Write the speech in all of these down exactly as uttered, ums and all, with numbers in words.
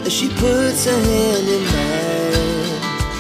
She puts her hand in mine.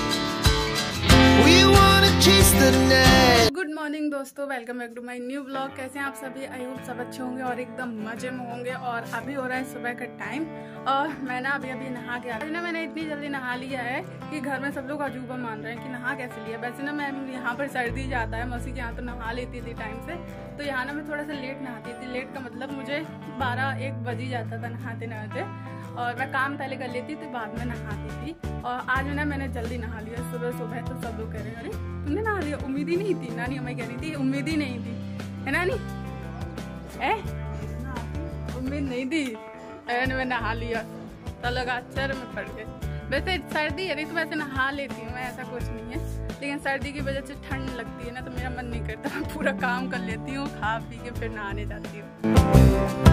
We wanna chase the night. Good morning दोस्तों, welcome back to my new blog. कैसे हैं आप सभी? I hope सब अच्छे होंगे और एकदम मजे में होंगे। और अभी हो रहा है सुबह का टाइम और मैं ना अभी अभी नहा के आ रही ना। मैंने इतनी जल्दी नहा लिया है कि घर में सब लोग अजूबा मान रहे हैं कि नहा कैसे लिया। वैसे ना मैं यहाँ पर सर्दी जाता है, मौसी के यहाँ तो नहा लेती थी टाइम से, तो यहाँ ना मैं थोड़ा सा लेट नहाती थी। लेट का मतलब मुझे बारह एक बज ही जाता था नहाते नहाते, और मैं काम पहले कर लेती थी, बाद में नहाती थी। और आज ना मैंने जल्दी नहा लिया सुबह सुबह। तो सब लोग कह रहे हैं अरे तुमने नहा लिया, उम्मीद ही नहीं थी। नानी हमें कह रही थी उम्मीद ही नहीं थी, है नानी? ए उम्मीद नहीं थी, अरे मैं नहा लिया तो लगा अच्छा में पड़ गए। वैसे सर्दी है नहीं तो वैसे नहा लेती हूँ मैं, ऐसा कुछ नहीं है, लेकिन सर्दी की वजह से ठंड लगती है ना, तो मेरा मन नहीं करता। मैं पूरा काम कर लेती हूँ, खा पी के फिर नहाने जाती हूँ।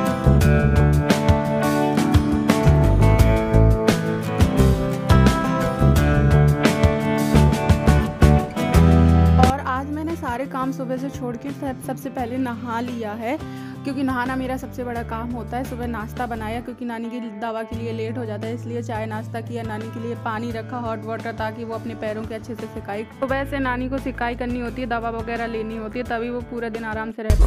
सारे काम सुबह से छोड़ के सब सबसे पहले नहा लिया है, क्योंकि नहाना मेरा सबसे बड़ा काम होता है। सुबह नाश्ता बनाया क्योंकि नानी की दवा के लिए लेट हो जाता है, इसलिए चाय नाश्ता किया। नानी के लिए पानी रखा हॉट वाटर, ताकि वो अपने पैरों के अच्छे से सिकाई। सुबह से नानी को सिकाई करनी होती है, दवा वगैरह लेनी होती है, तभी वो पूरा दिन आराम से रहती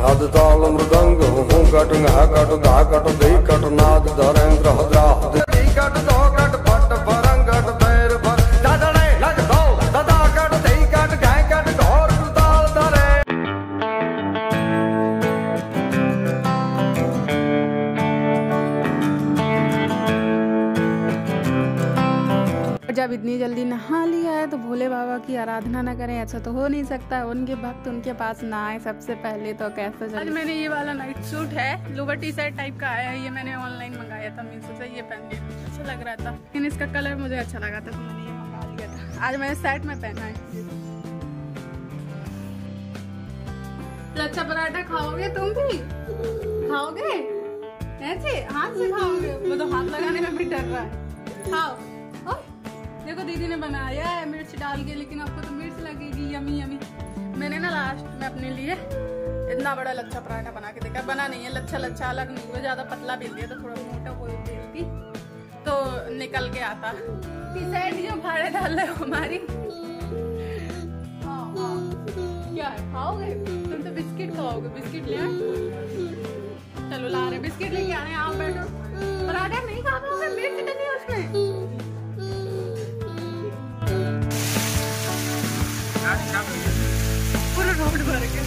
जब इतनी जल्दी नहा लिया है तो भोले बाबा की आराधना ना करें, ऐसा तो हो नहीं सकता। उनके भक्त उनके पास ना आए सबसे पहले तो कैसे चले। आज मैंने ये वाला नाइट सूट है, लोवर टी शर्ट टाइप का आया है, ये मैंने ऑनलाइन मंगाया था मीशो से। ये पहन लिया, अच्छा लग रहा था, लेकिन इसका कलर मुझे अच्छा लगा था तो मैंने ये मंगा लिया था। आज मैंने सेट में पहना है। लच्छा पराठा खाओगे तुम भी? खाओगे ऐसे हाथ से खाओगे? वो तो हाथ लगाने में भी डर रहा है। खाओ, देखो दीदी ने बनाया है मिर्च डाल के, लेकिन आपको तो मिर्च लगेगी। Yummy yummy. मैंने ना लास्ट में अपने लिए इतना बड़ा लच्छा पराठा बना के देखा। बना नहीं है लच्छा लच्छा अलग नहीं, वो ज्यादा पतला बेल दिया था, थोड़ा मोटा वो बेलती तो निकल के आता। जो भाड़े डाल रहे हो हमारी। हाँ हाँ क्या है, खाओगे तुम? तो बिस्किट खाओगे, बिस्किट ले आए। चलो ला रहे बिस्किट लेके आ रहे हैं, आओ बैठो। पराठा नहीं खा पाओगे, मिर्च डली है उसमें। पूरा रोड भर गया,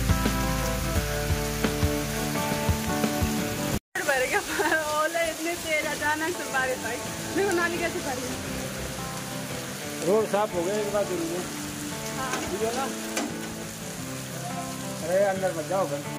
रोड भर गया। ओले इतने तेज, अचानक से बारिश आई। देखो नाली कैसे भरी है। रोड साफ हो गया एक बार जरूर है। हाँ ठीक है ना? अरे अंदर मत जाओ घर।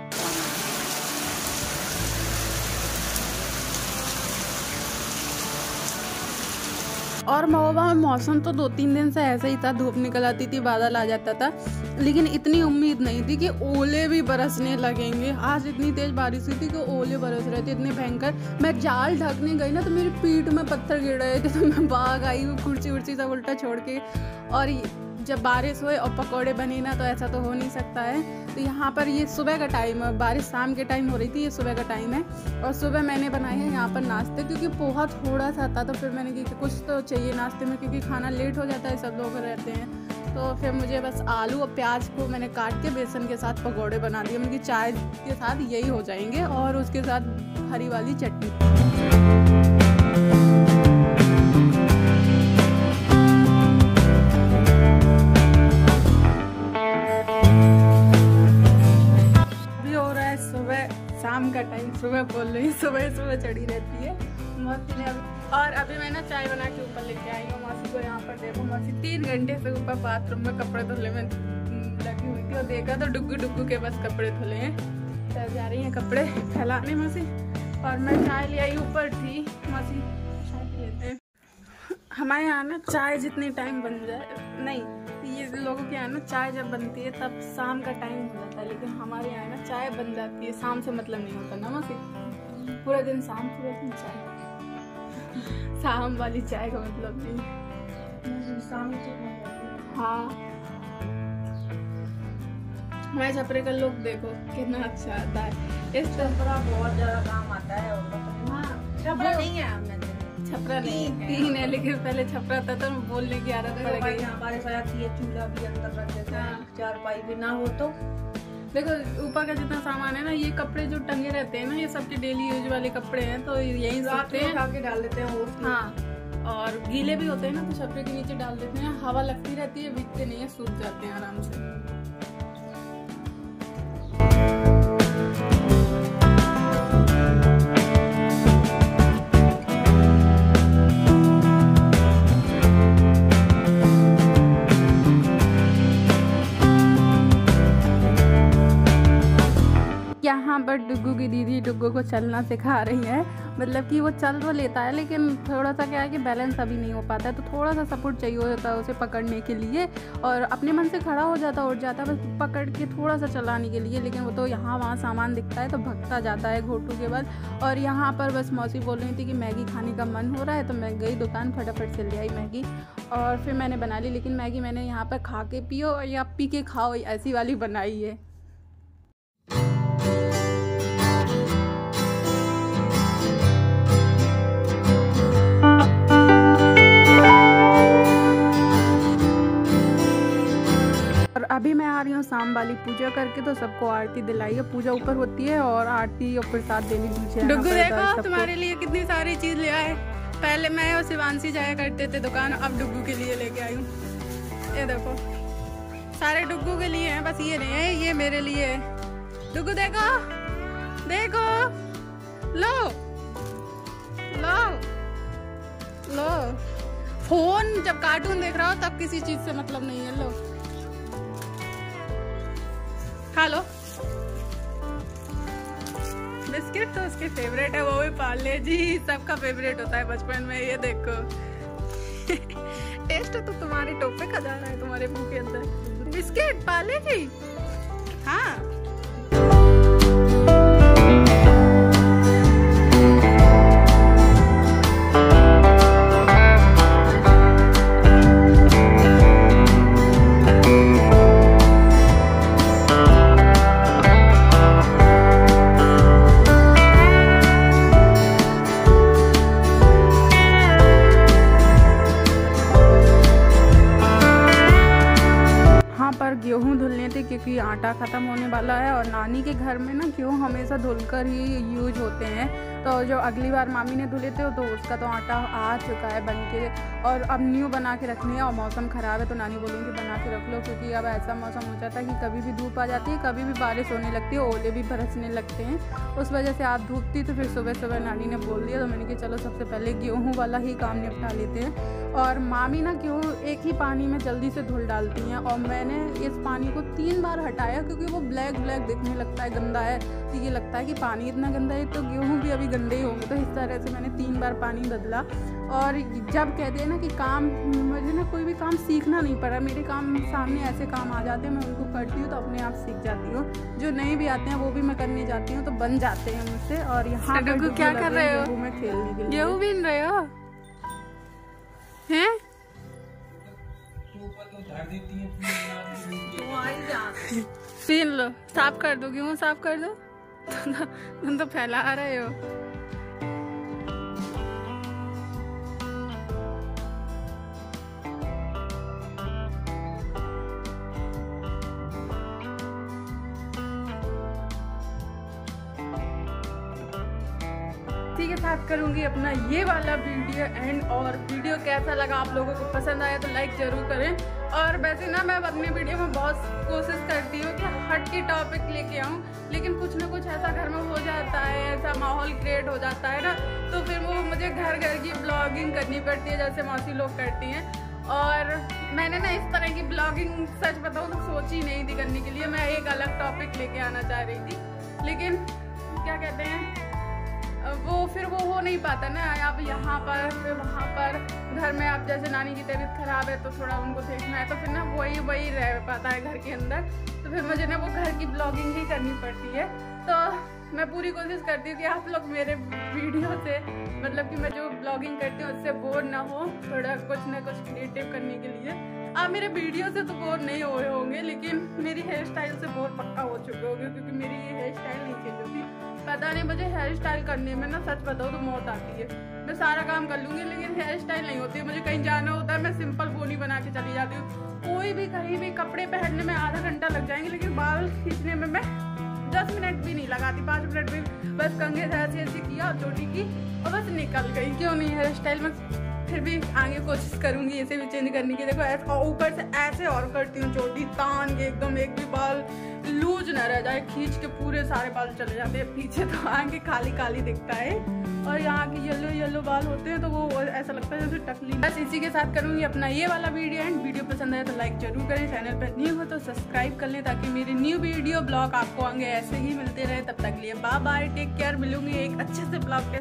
और महोबा में मौसम तो दो तीन दिन से ऐसा ही था, धूप निकल आती थी, बादल आ जाता था, लेकिन इतनी उम्मीद नहीं थी कि ओले भी बरसने लगेंगे। आज इतनी तेज बारिश हुई थी कि ओले बरस रहे थे, इतने भयंकर। मैं जाल ढकने गई ना तो मेरी पीठ में पत्थर गिर रहे थे, तो मैं भाग आई हूँ कुर्सी उर्सी सब उल्टा छोड़ के। और जब बारिश हुए और पकौड़े बने ना, तो ऐसा तो हो नहीं सकता है। तो यहाँ पर ये सुबह का टाइम है, बारिश शाम के टाइम हो रही थी, ये सुबह का टाइम है। और सुबह मैंने बनाए हैं यहाँ पर नाश्ते, क्योंकि पोहा थोड़ा सा था, तो फिर मैंने कि कुछ तो चाहिए नाश्ते में, क्योंकि खाना लेट हो जाता है, सब लोग रहते हैं। तो फिर मुझे बस आलू और प्याज को मैंने काट के बेसन के साथ पकौड़े बना दिए। उनकी चाय के साथ यही हो जाएंगे, और उसके साथ हरी वाली चटनी। शाम का टाइम, सुबह बोल रही हूँ, सुबह सुबह चढ़ी रहती है मौसी ने। और अभी मैं ना चाय बना के ऊपर लेके आई हूँ मौसी को। यहाँ पर देखो मौसी तीन घंटे से ऊपर बाथरूम में कपड़े धुलने में लगी हुई थी, और देखा तो डुग्गू डुग्गू के बस कपड़े धुले हैं। तो जा रही हैं कपड़े फैलाने मौसी, और मैं चाय ले आई ऊपर थी। मौसी चाय पी लेते हैं। हमारे यहाँ ना चाय जितनी टाइम बन जाए, नहीं ये लोगों के यहाँ ना चाय जब बनती है तब शाम का टाइम हो जाता है, लेकिन हमारे यहाँ ना चाय बन जाती है, शाम से मतलब नहीं होता ना मौसी। पूरा दिन शाम, पूरा दिन चाय। शाम वाली चाय का मतलब नहीं, शाम हाँ। हमारे छपरे का लोग देखो कितना अच्छा आता है। इस छपरा बहुत ज्यादा काम आता है। हाँ छपरा नहीं है, छपरा नहीं है, तीन है, लेकिन पहले छपरा था तो बोलने की आदत पड़ गई। हमारे साथ ये चूल्हा भी अंदर रख देते हैं, चार पाई भी ना हो तो। देखो ऊपर का जितना सामान है ना, ये कपड़े जो टंगे रहते हैं ना, ये सबके डेली यूज वाले कपड़े हैं, तो यही रात में उठा के डाल देते हैं। और हाँ, और गीले भी होते हैं ना, तो छपरे के नीचे डाल देते हैं, हवा लगती रहती है, भीगते नहीं है, सूख जाते हैं आराम से। यहाँ पर डुग्गू की दीदी डुग्गू को चलना सिखा रही है। मतलब कि वो चल तो लेता है, लेकिन थोड़ा सा क्या है कि बैलेंस अभी नहीं हो पाता है, तो थोड़ा सा सपोर्ट चाहिए होता है उसे पकड़ने के लिए। और अपने मन से खड़ा हो जाता, उठ जाता है, बस पकड़ के थोड़ा सा चलाने के लिए। लेकिन वो तो यहाँ वहाँ सामान दिखता है तो भगता जाता है घोटू के बल। और यहाँ पर बस मौसी बोल रही थी कि मैगी खाने का मन हो रहा है, तो मैं गई दुकान, फटाफट से ले आई मैगी और फिर मैंने बना ली। लेकिन मैगी मैंने यहाँ पर खा के पियो या पी के खाओ, ऐसी वाली बनाई है। अभी मैं आ रही हूँ शाम वाली पूजा करके, तो सबको आरती दिलाई है। पूजा ऊपर होती है और आरती और प्रसाद देने नीचे। डुग्गू देखो तुम्हारे लिए कितनी सारी चीज ले आए। पहले मैं और शिवांशी जाया करते थे दुकान, अब डुग्गू के लिए लेके आई हूँ। ये देखो सारे डुग्गू के लिए हैं, बस ये नहीं है, ये मेरे लिए है। डुग्गू देखो देखो, लो लो लो। फोन जब कार्टून देख रहा हो तब किसी चीज से मतलब नहीं है। लो खा लो। बिस्किट तो उसके फेवरेट है, वो भी पार्ले जी, सबका फेवरेट होता है बचपन में। ये देखो टेस्ट तो तुम्हारे टोपे का जा रहा है तुम्हारे मुंह के अंदर। बिस्किट पार्ले जी, हाँ। गेहूँ धुलने थे क्योंकि आटा ख़त्म होने वाला है, और नानी के घर में ना गेहूँ हमेशा धुलकर ही यूज होते हैं। तो जो अगली बार मामी ने धुले थे तो उसका तो आटा आ चुका है बन के, और अब न्यू बना के रखनी है। और मौसम ख़राब है तो नानी बोलेंगी कि बना के रख लो, क्योंकि अब ऐसा मौसम हो जाता है कि कभी भी धूप आ जाती है, कभी भी बारिश होने लगती है, ओले भी बरसने लगते हैं। उस वजह से आज धूप थी, तो फिर सुबह सुबह नानी ने बोल दिया, तो मैंने कहा चलो सबसे पहले गेहूँ वाला ही काम निपटा लेते हैं। और मामी ना गेहूँ एक ही पानी में जल्दी से धुल डालती हैं, और मैंने इस पानी को तीन बार हटाया क्योंकि वो ब्लैक ब्लैक दिखने लगता है, गंदा है। तो ये लगता है कि पानी इतना गंदा है तो गेहूँ भी अभी गंदे ही होंगे, तो इस तरह से मैंने तीन बार पानी बदला। और जब कहते हैं ना कि काम, मुझे ना कोई भी काम सीखना नहीं पड़ा, मेरे काम सामने ऐसे काम आ जाते हैं, मैं उनको करती हूँ तो अपने आप सीख जाती हूँ। जो नहीं भी आते हैं वो भी मैं करने जाती हूँ तो बन जाते हैं मुझसे। और यहाँ पर क्या कर रहे हो? मैं खेलने के लिए गेहूँ बीन रहे हो हैं? पीन लो, साफ कर दो, गेहूँ साफ कर दो। तुम तो फैला रहे हो। ठीक है, साथ करूंगी अपना ये वाला वीडियो एंड। और वीडियो कैसा लगा, आप लोगों को पसंद आया तो लाइक जरूर करें। और वैसे ना मैं अपने वीडियो में बहुत कोशिश करती हूँ कि हट के टॉपिक लेके आऊँ, लेकिन कुछ ना कुछ ऐसा घर में हो जाता है, ऐसा माहौल क्रिएट हो जाता है ना, तो फिर वो मुझे घर घर की ब्लॉगिंग करनी पड़ती है, जैसे मौसी लोग करती हैं। और मैंने ना इस तरह की ब्लॉगिंग सच बताऊँ तो सोची नहीं थी करने के लिए, मैं एक अलग टॉपिक लेके आना चाह रही थी, लेकिन क्या कहते हैं वो फिर वो हो नहीं पाता ना। आप यहाँ पर फिर वहाँ पर, घर में आप जैसे नानी की तबीयत खराब है तो थोड़ा उनको देखना है, तो फिर ना वही वही रह पाता है घर के अंदर, तो फिर मुझे ना वो घर की ब्लॉगिंग ही करनी पड़ती है। तो मैं पूरी कोशिश करती हूँ कि आप लोग मेरे वीडियो से, मतलब कि मैं जो ब्लॉगिंग करती हूँ उससे बोर ना हो, थोड़ा कुछ ना कुछ क्रिएटिव करने के लिए। आप मेरे वीडियो से तो बोर नहीं हुए होंगे, लेकिन मेरी हेयर स्टाइल से बोर पक्का हो चुके होंगे, क्योंकि मेरी ये हेयर स्टाइल नहीं चेंज होती। पता नहीं मुझे हेयर स्टाइल करने में ना सच बताऊँ तो मौत आती है। मैं सारा काम कर लूंगी लेकिन हेयर स्टाइल नहीं होती है। मुझे कहीं जाना होता है मैं सिंपल बोनी बना के चली जाती हूँ। कोई भी कहीं भी कपड़े पहनने में आधा घंटा लग जाएंगे लेकिन बाल खींचने में मैं दस मिनट भी नहीं लगाती, पाँच मिनट भी। बस कंघे से ऐसे ऐसे किया, चोटी की और बस निकल गई। क्यों नहीं हेयर स्टाइल में फिर भी आगे कोशिश करूंगी इसे भी चेंज करने की। देखो ऐसे ऊपर से ऐसे और करती हूँ, चोटी तान के एकदम, एक भी बाल लूज ना रह जाए, खींच के पूरे सारे बाल चले जाते हैं पीछे, तो आगे काली काली दिखता है और यहाँ के येलो येलो बाल होते हैं तो वो ऐसा लगता है जैसे टकली। बस इसी के साथ करूंगी अपना ये वाला वीडियो एंड। वीडियो पसंद आए तो लाइक जरूर करें, चैनल पर न्यू हो तो सब्सक्राइब कर लें ताकि मेरी न्यू वीडियो ब्लॉग आपको आगे ऐसे ही मिलते रहे। तब तक लिए बाय बाय, टेक केयर। मिलूंगी एक अच्छे से ब्लॉग के